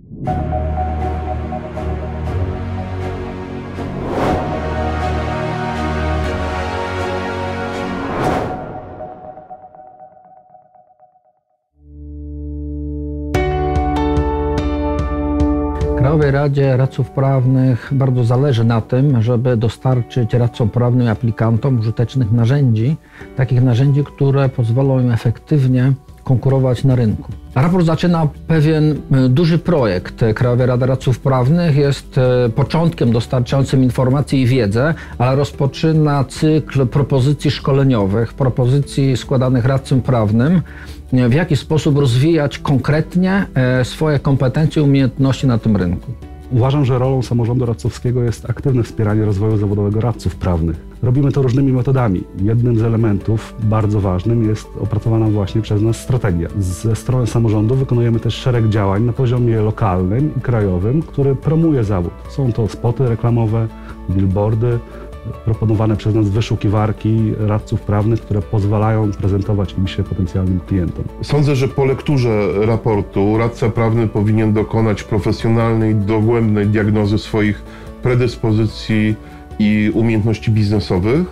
Krajowej Radzie Radców Prawnych bardzo zależy na tym, żeby dostarczyć radcom prawnym i aplikantom użytecznych narzędzi, takich narzędzi, które pozwolą im efektywnie konkurować na rynku. Raport zaczyna pewien duży projekt. Krajowej Rady Radców Prawnych jest początkiem dostarczającym informacji i wiedzę, ale rozpoczyna cykl propozycji szkoleniowych, propozycji składanych radcom prawnym, w jaki sposób rozwijać konkretnie swoje kompetencje i umiejętności na tym rynku. Uważam, że rolą samorządu radcowskiego jest aktywne wspieranie rozwoju zawodowego radców prawnych. Robimy to różnymi metodami. Jednym z elementów bardzo ważnym jest opracowana właśnie przez nas strategia. Ze strony samorządu wykonujemy też szereg działań na poziomie lokalnym i krajowym, który promuje zawód. Są to spoty reklamowe, billboardy, proponowane przez nas wyszukiwarki radców prawnych, które pozwalają prezentować im się potencjalnym klientom. Sądzę, że po lekturze raportu radca prawny powinien dokonać profesjonalnej, dogłębnej diagnozy swoich predyspozycji i umiejętności biznesowych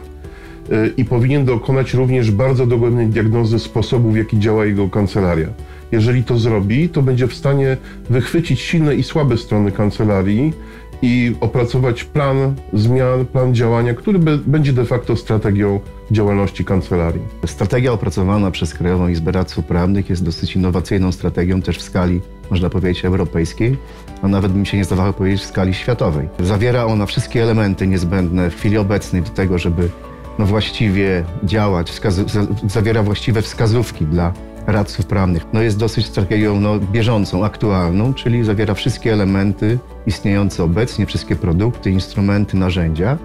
i powinien dokonać również bardzo dogłębnej diagnozy sposobu, w jaki działa jego kancelaria. Jeżeli to zrobi, to będzie w stanie wychwycić silne i słabe strony kancelarii i opracować plan zmian, plan działania, który będzie de facto strategią działalności kancelarii. Strategia opracowana przez Krajową Izbę Radców Prawnych jest dosyć innowacyjną strategią też w skali, można powiedzieć, europejskiej, a nawet bym się nie zdawał powiedzieć w skali światowej. Zawiera ona wszystkie elementy niezbędne w chwili obecnej do tego, żeby właściwie działać, zawiera właściwe wskazówki dla radców prawnych. Jest dosyć strategią bieżącą, aktualną, czyli zawiera wszystkie elementy istniejące obecnie, wszystkie produkty, instrumenty, narzędzia.